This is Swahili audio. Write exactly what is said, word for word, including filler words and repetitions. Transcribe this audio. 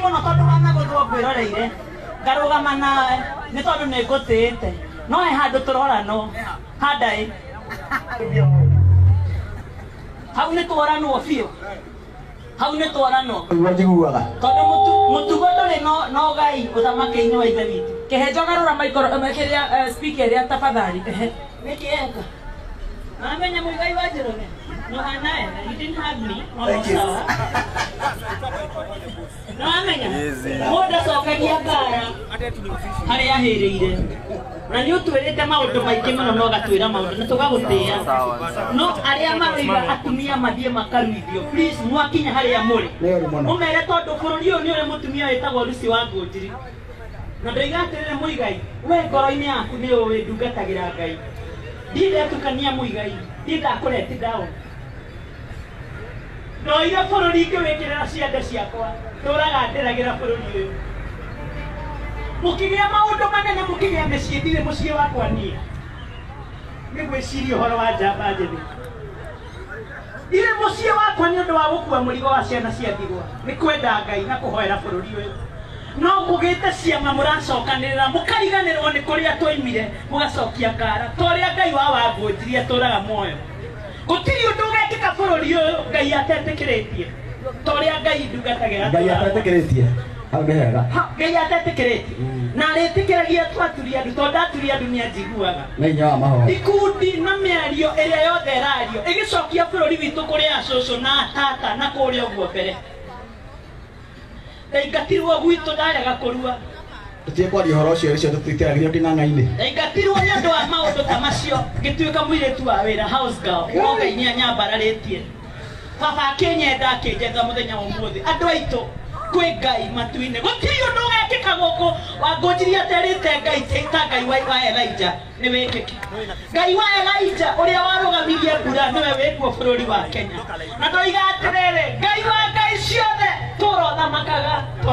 muno tondu wana guthwo kwiroreire ngarugama nawe ni tondu ni ngutite no he handu turora no handai hau ni twaranwo biũ hau ni twaranwo njiguaga tondu mutugo nduri no no gai uthamaki-ini wa ithe witu kihenjo garura maikoro makiria speaker ya tafadhali ehe nikienga amenya muigai wa Njoroge no hanae you didn't hug me Thank you. no amenya muda cokagia ngara haria ahiriire na ni utwirite maundu maingi muno no gatwira maundu na tugagutia no aria maroiga atumia mathie makaruithio please mwakinya haria muri umere tondu bururi uyu ni uri mutumia witagwo Lucy wa Ngunjiri na ndoiga atirire muigai we ngoro-ini yaku ni uwi ndungatagira Ngai ndire tukania muigai ndida kureti down ndoiga bururi ngĩwĩkĩrĩra ciande ciakwa tũraga ndĩragĩra bururi uyu mukigia maundu manene mukigia mĩciĩ ndirĩ mũciĩ wakwa niĩ nĩ gwĩciria ũhoro wa njamba njĩthĩ ndirĩ mũciĩ wakwa nĩ ũndũ wa gũkua mũrigo wa ciana cia ndigwa nĩ kwenda Ngai na kũhoera bururi uyu no kũgĩte ciama mũracokanĩrĩra mũkariganĩrwo nĩ kũrĩa twoimire mũgacokia ngara torĩa Ngai wa Wangũnjiri atũraga muoyo gũtirĩ ũndũ ũgekĩka bũrũri ũyũ Ngai atetĩkĩrĩtie torĩa Ngai ndungatagĩra Ngai atetĩkĩrĩtie hau nĩ hega Ngai atetĩkĩrĩtie na arĩtĩkĩragia twaturia andũ tondũ aturia andũ nĩ anjiguaga nĩ hinya wa mahoya ikundi na mĩario ĩrĩa yothe ĩrario ĩgĩcokia bũrũri witũ kũrĩ acũcũ na atata na kũrĩa ũguo mbere ndaingatirwo gwitũ ndarega kũrua tũtige kwaria ũhoro ũcio ũcio tũtiteragĩrio kĩng'ang'a-inĩ ndaingatirwo nĩ ũndũ wa maũndũ ta macio ngĩtuĩka mũirĩtu wa wĩra house girl no Ngai nĩ anyambararĩtie baba akĩnyenda akĩnjetha mũthenya wa ũmũthĩ andũ aitũ kwĩ Ngai matu-inĩ gũtirĩ ũndũ ũgekĩka gũkũ Wangũnjiri aterĩte Ngai ta Ngai wa Elijah nĩ wĩkĩke Ngai wa Elijah ũrĩa warũgamirie mbura nĩwe wĩkuo bũrũri wa Kenya na ndoiga atĩrĩrĩ Ngai wa Ngai ciothe tũrothamakaga